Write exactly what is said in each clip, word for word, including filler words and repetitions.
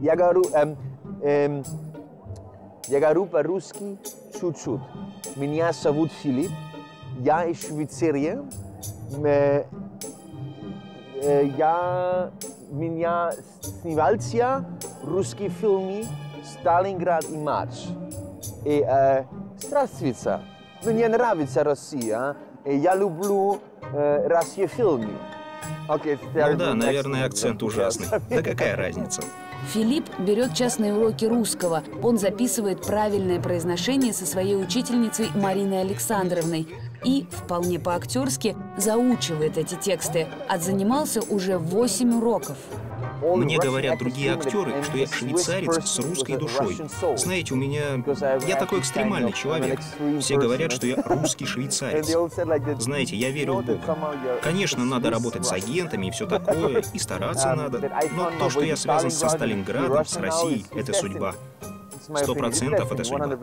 Я говорю, эм, эм, я говорю по-русски чуть-чуть. Меня зовут Филипп, я из Швейцарии. Э, э, я, меня снимался русский фильм «Сталинград и Марш». И, э, здравствуйте, мне нравится Россия, и я люблю э, Россию фильмы. Okay, ну да, наверное, акцент ужасный. Да какая разница? Филипп берет частные уроки русского. Он записывает правильное произношение со своей учительницей Мариной Александровной и, вполне по-актерски, заучивает эти тексты. Отзанимался уже восемь уроков. Мне говорят другие актеры, что я швейцарец с русской душой. Знаете, у меня... Я такой экстремальный человек. Все говорят, что я русский швейцарец. Знаете, я верю в Бога. Конечно, надо работать с агентами и все такое, и стараться надо. Но то, что я связан со Сталинградом, с Россией, это судьба. Сто процентов это судьба.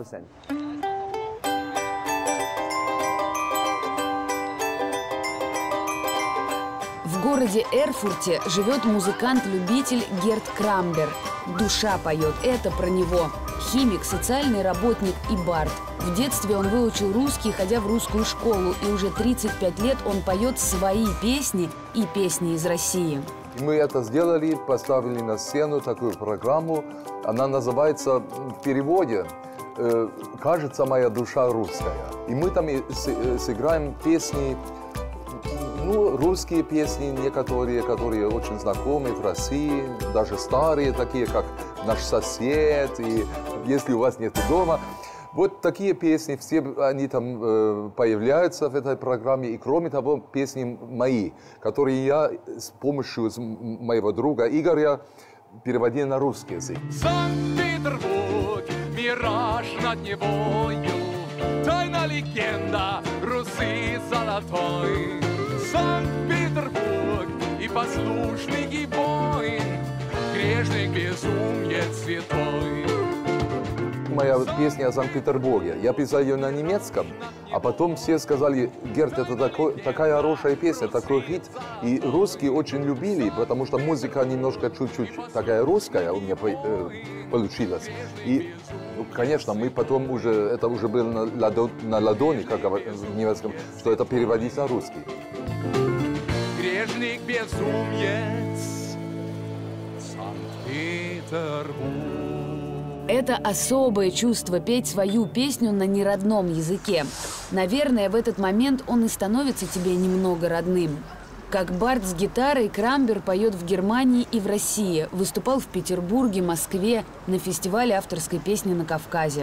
В городе Эрфурте живет музыкант-любитель Герт Крамбер. Душа поет, это про него. Химик, социальный работник и бард. В детстве он выучил русский, ходя в русскую школу, и уже тридцать пять лет он поет свои песни и песни из России. Мы это сделали, поставили на сцену такую программу. Она называется в переводе «Кажется, моя душа русская». И мы там сыграем песни, ну, русские песни некоторые, которые очень знакомы в России, даже старые, такие как «Наш сосед» и «Если у вас нет дома». Вот такие песни, все они там э, появляются в этой программе. И кроме того, песни мои, которые я с помощью моего друга Игоря переводил на русский язык. Санкт-Петербург, мираж над Невою, тайна легенда Руси золотой. Санкт-Петербург и послушный и воин, грешник безумец святой. Моя песня о Санкт-Петербурге. Я писал ее на немецком, а потом все сказали: Герт, это такой, такая хорошая песня, такой хит. И русские очень любили, потому что музыка немножко чуть-чуть такая русская у меня э, получилась. И, ну, конечно, мы потом уже, это уже было на, ладо, на ладони, как в немецком, что это переводить на русский. Грешник безумец, Санкт-Петербург. Это особое чувство петь свою песню на неродном языке. Наверное, в этот момент он и становится тебе немного родным. Как бард с гитарой, Крамбер поет в Германии и в России. Выступал в Петербурге, Москве, на фестивале авторской песни на Кавказе.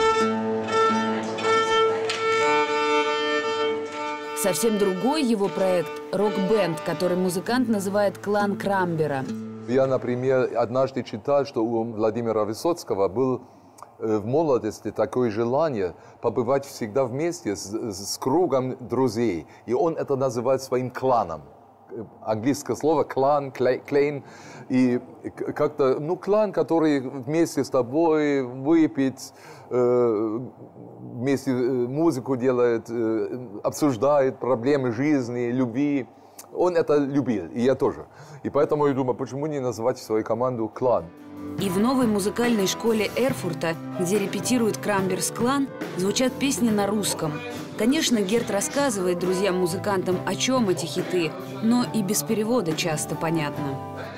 Совсем другой его проект – рок-бенд, который музыкант называет «Клан Крамбера». Я, например, однажды читал, что у Владимира Высоцкого было в молодости такое желание побывать всегда вместе с, с кругом друзей. И он это называет своим кланом. Английское слово «клан», «клейн». И как-то, ну, клан, который вместе с тобой выпить, э, вместе музыку делает, э, обсуждает проблемы жизни, любви. Он это любил, и я тоже. И поэтому я думаю, почему не назвать свою команду «Клан». И в новой музыкальной школе Эрфурта, где репетирует Крамберс клан, звучат песни на русском. Конечно, Герт рассказывает друзьям-музыкантам, о чем эти хиты, но и без перевода часто понятно.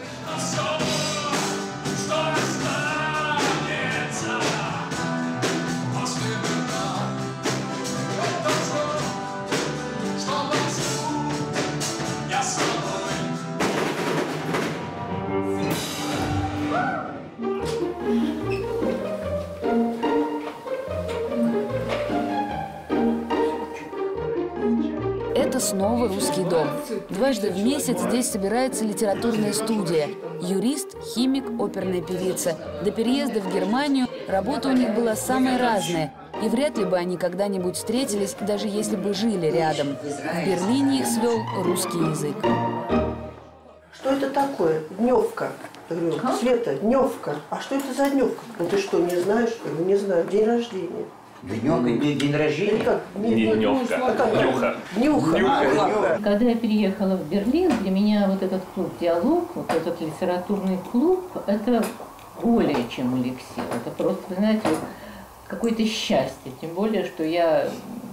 Это снова «Русский дом». Дважды в месяц здесь собирается литературная студия. Юрист, химик, оперная певица. До переезда в Германию работа у них была самая разная. И вряд ли бы они когда-нибудь встретились, даже если бы жили рядом. В Берлине их свел русский язык. Что это такое? Дневка. Я говорю, Света, дневка. А что это за дневка? Ну ты что, не знаешь? Я говорю, не знаю. День рождения. Дневка, день рождения? Как? Не дневка, днюха. Днюха. Когда я переехала в Берлин, для меня вот этот клуб «Диалог», вот этот литературный клуб, это более чем эликсир. Это просто, вы знаете, какое-то счастье. Тем более, что я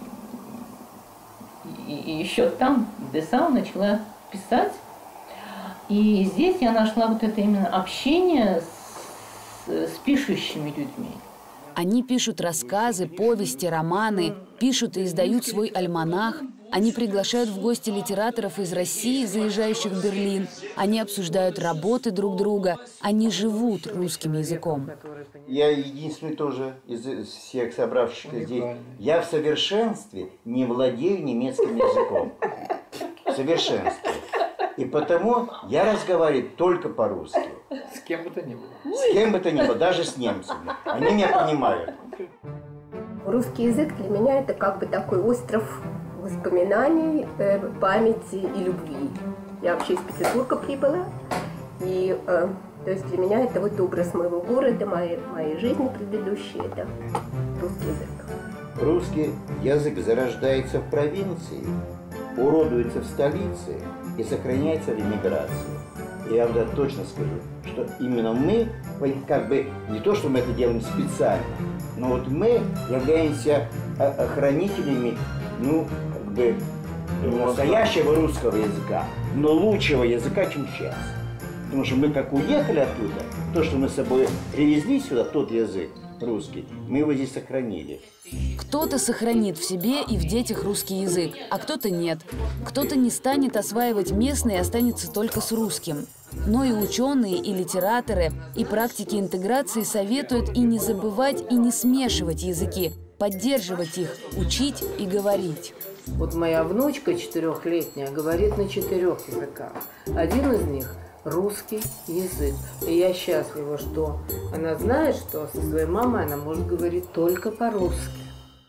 и, и еще там, в Десау, начала писать. И здесь я нашла вот это именно общение с, с пишущими людьми. Они пишут рассказы, повести, романы, пишут и издают свой альманах. Они приглашают в гости литераторов из России, заезжающих в Берлин. Они обсуждают работы друг друга. Они живут русским языком. Я единственный тоже из всех собравшихся здесь. Я в совершенстве не владею немецким языком. В совершенстве. И потому я разговариваю только по-русски. С кем бы то ни было. С кем бы то ни было, даже с немцами. Они меня понимают. Русский язык для меня это как бы такой остров воспоминаний, памяти и любви. Я вообще из Петербурга прибыла, и э, то есть для меня это вот образ моего города, моей, моей жизни предыдущей, это русский язык. Русский язык зарождается в провинции, уродуется в столице и сохраняется в эмиграции. Я вам точно скажу, что именно мы, как бы, не то, что мы это делаем специально, но вот мы являемся хранителями, ну, как бы, настоящего русского языка, но лучшего языка, чем сейчас. Потому что мы как уехали оттуда, то, что мы с собой привезли сюда, тот язык русский, мы его здесь сохранили. Кто-то сохранит в себе и в детях русский язык, а кто-то нет. Кто-то не станет осваивать местный и останется только с русским. Но и ученые, и литераторы, и практики интеграции советуют и не забывать, и не смешивать языки, поддерживать их, учить и говорить. Вот моя внучка четырехлетняя говорит на четырех языках. Один из них – русский язык. И я счастлива, что она знает, что со своей мамой она может говорить только по-русски.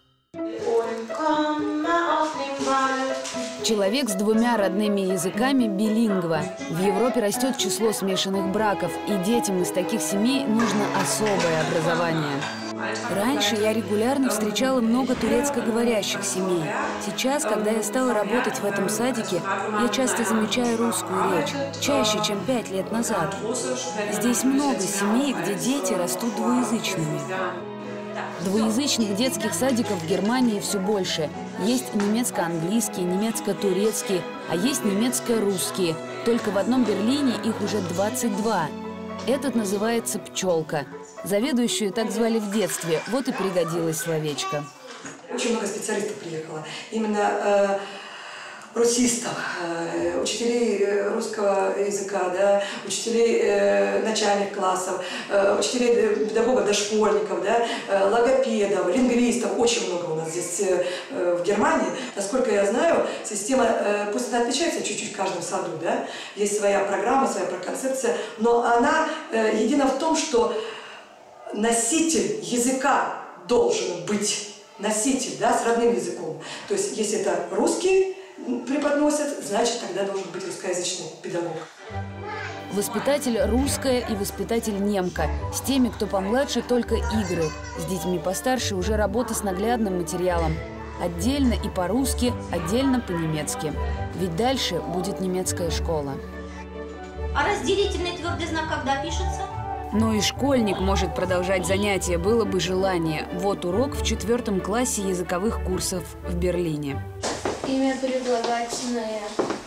Человек с двумя родными языками – билингва. В Европе растет число смешанных браков, и детям из таких семей нужно особое образование. Раньше я регулярно встречала много турецкоговорящих семей. Сейчас, когда я стала работать в этом садике, я часто замечаю русскую речь, чаще, чем пять лет назад. Здесь много семей, где дети растут двуязычными. Двуязычных детских садиков в Германии все больше. Есть немецко-английские, немецко-турецкие, а есть немецко-русские. Только в одном Берлине их уже двадцать два. Этот называется «Пчелка». Заведующую так звали в детстве, вот и пригодилось словечко. Очень много специалистов приехало. Именно э, русистов, э, учителей русского языка, да, учителей э, начальных классов, э, учителей педагогов, дошкольников, да, э, логопедов, лингвистов. Очень много у нас здесь э, в Германии. Насколько я знаю, система, э, пусть она отличается чуть-чуть в каждом саду, да, есть своя программа, своя концепция, но она э, едина в том, что носитель языка должен быть, носитель, да, с родным языком. То есть, если это русский преподносят, значит, тогда должен быть русскоязычный педагог. Воспитатель русская и воспитатель немка. С теми, кто помладше, только игры. С детьми постарше уже работа с наглядным материалом. Отдельно и по-русски, отдельно по-немецки. Ведь дальше будет немецкая школа. А разделительный твердый знак когда пишется? Но и школьник может продолжать занятия, было бы желание. Вот урок в четвертом классе языковых курсов в Берлине. Имя прилагательное.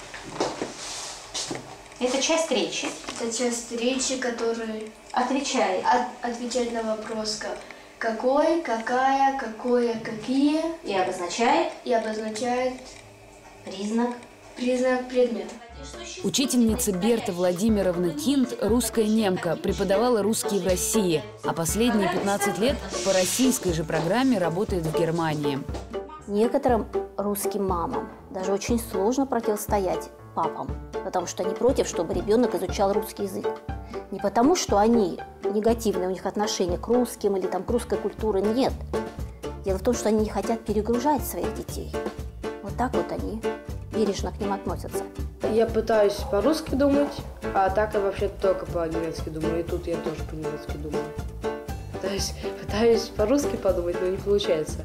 Это часть речи? Это часть речи, которая отвечает, от, отвечает на вопрос какой, какая, какое, какие. И обозначает? И обозначает признак? Признак предмета. Учительница Берта Владимировна Кинт, русская немка, преподавала русский в России, а последние пятнадцать лет по российской же программе работает в Германии. Некоторым русским мамам даже очень сложно противостоять папам, потому что они против, чтобы ребенок изучал русский язык. Не потому, что они негативные, у них отношения к русским или там, к русской культуре, нет. Дело в том, что они не хотят перегружать своих детей. Вот так вот они бережно к ним относятся. Я пытаюсь по-русски думать, а так я вообще только по-немецки думаю. И тут я тоже по-немецки думаю. Пытаюсь, пытаюсь по-русски подумать, но не получается.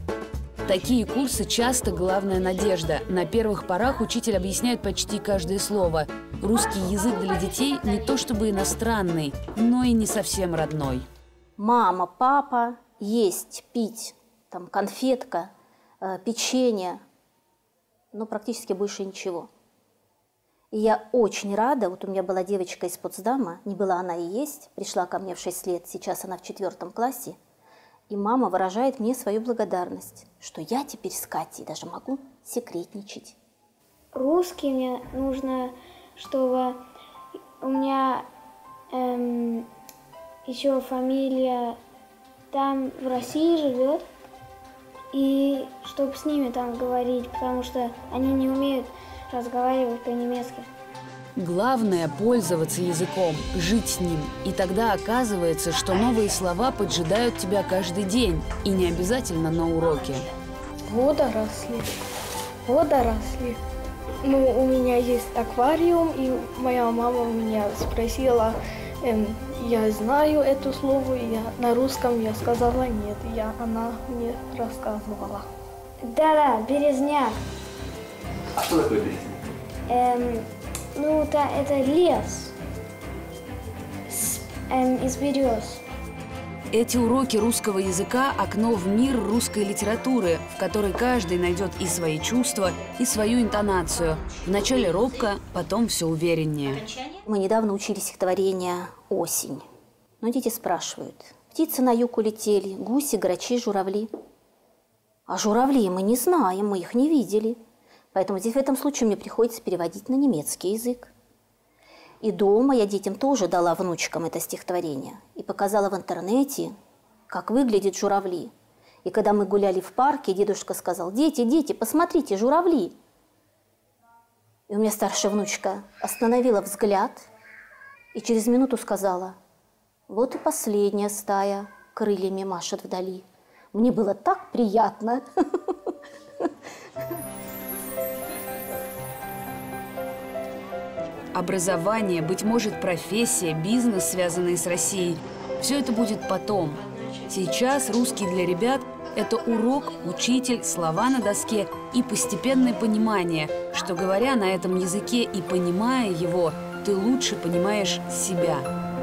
Такие курсы часто главная надежда. На первых порах учитель объясняет почти каждое слово. Русский язык для детей не то чтобы иностранный, но и не совсем родной. Мама, папа, есть, пить, там, конфетка, э, печенье, но практически больше ничего. И я очень рада, вот у меня была девочка из Потсдама, не была она и есть, пришла ко мне в шесть лет, сейчас она в четвертом классе, и мама выражает мне свою благодарность, что я теперь с Катей даже могу секретничать. Русский мне нужно, чтобы у меня эм, еще фамилия там в России живет, и чтобы с ними там говорить, потому что они не умеют разговаривать по-немецки. Главное – пользоваться языком, жить с ним. И тогда оказывается, что новые слова поджидают тебя каждый день. И не обязательно на уроке. Водоросли. Водоросли. Ну, у меня есть аквариум, и моя мама меня спросила, эм, я знаю это слово, и я на русском я сказала нет, и я, она мне рассказывала. Да-да, березняк. А что такое березняк? Эм, ну, да, это лес с, эм, из берез. Эти уроки русского языка – окно в мир русской литературы, в которой каждый найдет и свои чувства, и свою интонацию. Вначале робко, потом все увереннее. Мы недавно учили стихотворение «Осень». Но дети спрашивают: птицы на юг улетели, гуси, грачи, журавли. А журавли мы не знаем, мы их не видели. Поэтому здесь в этом случае мне приходится переводить на немецкий язык. И дома я детям тоже дала внучкам это стихотворение и показала в интернете, как выглядят журавли. И когда мы гуляли в парке, дедушка сказал: дети, дети, посмотрите, журавли. И у меня старшая внучка остановила взгляд и через минуту сказала: вот и последняя стая крыльями машет вдали. Мне было так приятно. Образование, быть может, профессия, бизнес, связанные с Россией – все это будет потом. Сейчас русский для ребят – это урок, учитель, слова на доске и постепенное понимание, что, говоря на этом языке и понимая его, ты лучше понимаешь себя.